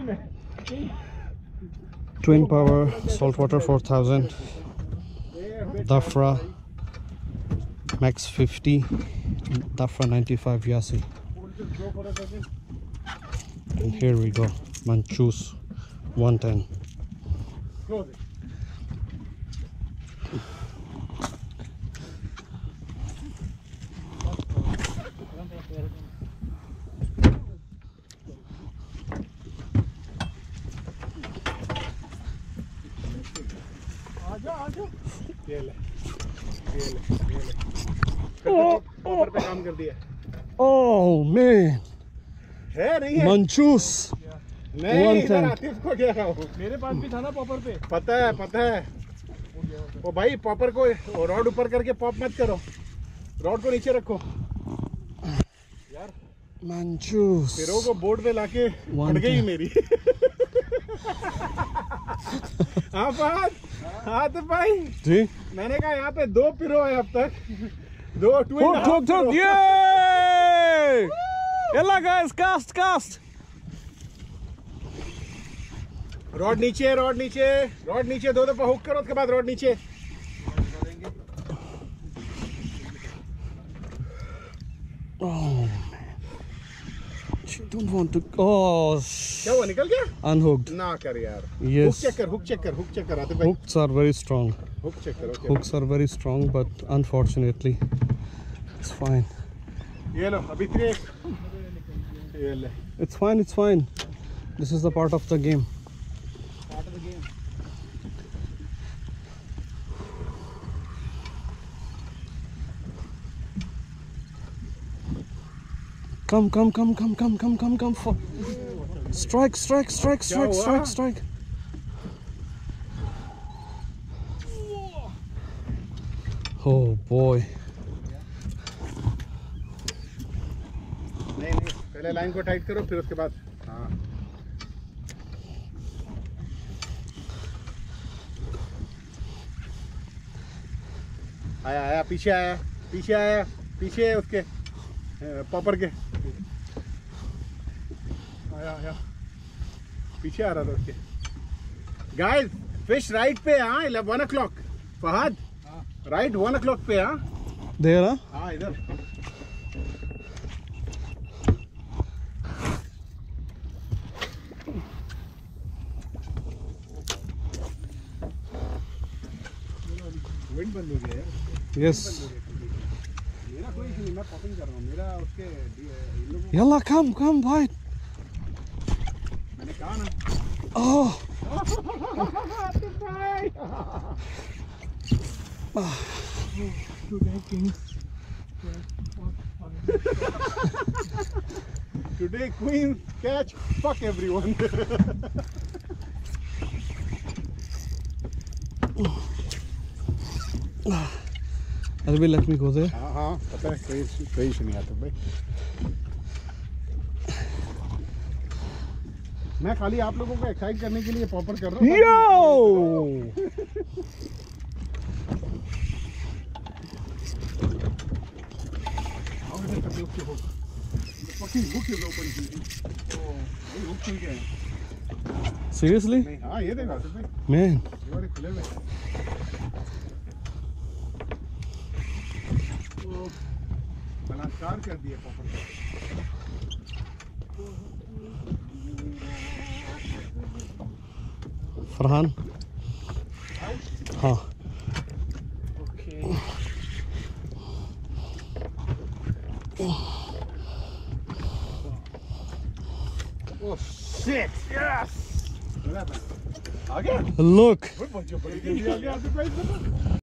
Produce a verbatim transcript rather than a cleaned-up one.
TwinPower saltwater four thousand, Dhafra Max fifty, Dhafra ninety-five Yasi. And here we go, Manchos one ten. ये ले, ये ले, ये ले। oh, oh, पे काम कर दिया। Oh man, है नहीं है? Manchos नहीं, इधर आतिफ को क्या हो? मेरे पास भी था ना पॉपर पे। पता है, पता है। वो भाई पॉपर को रॉड ऊपर करके पॉप मत करो, रॉड को नीचे रखो। यार Manchos पिरो को बोर्ड पे लाके अड़ गई मेरी। हाँ बात, हाँ तो भाई जी मैंने कहा यहाँ पे दो पिरो है अब तक, दो ट्विन ठोक ठोक ठोक ये यल्ला गाइस कास्ट कास्ट रॉड नीचे, रॉड नीचे, रॉड नीचे, दो दफा हुक करो उसके बाद रॉड नीचे। Oh man, you don't want to. Oh, क्या हुआ, निकल गया? unhooked. ना कर यार। Yes. हुक चेक कर, हुक चेक कर, हुक चेक कर आते भाई। Hooks are very strong. Hook check करो। Hooks are very strong, but unfortunately, it's fine. ये लो अभी त्रेक। ये ले। It's fine. It's fine. This is the part of the game. Part of the game. Come, come, come, come, come, come, come, come. For strike, strike, strike, strike, strike, strike. Oh boy. नहीं नहीं, पहले line को tight करो फिर उसके बाद। हाँ। आया आया, पीछे आया, पीछे आया, पीछे उसके पॉपर के आया आया, पीछे आ रहा था उसके। गाइस फिश राइट पे, हाँ one o'clock Fahad, right one o'clock पे। हाँ There, huh? हाँ इधर। विंड बंद हो गया यार। Yes. मेरा कोई इशू नहीं, मैं पॉपिंग कर रहा हूँ, मेरा उसके इन लोगों को Yalla, come, come, bite. मैंने कहा ना। Oh. Today queen catch, fuck everyone. Albi, let me go there. हाँ हाँ पता है, कोई कोई इशू नहीं आता भाई। मैं खाली आप लोगों को एक्साइट करने के लिए पॉपर कर रहा हूँ। Yo! Seriously? नहीं हाँ ये देखा भाई, Man. ये वाले खुले हुए हैं। तो बलात्कार कर दिया पॉपर का। Farhan? हाँ. Okay. Oh shit! Yes. आ गया? Look. बहुत बड़ी जल्दी आ गया।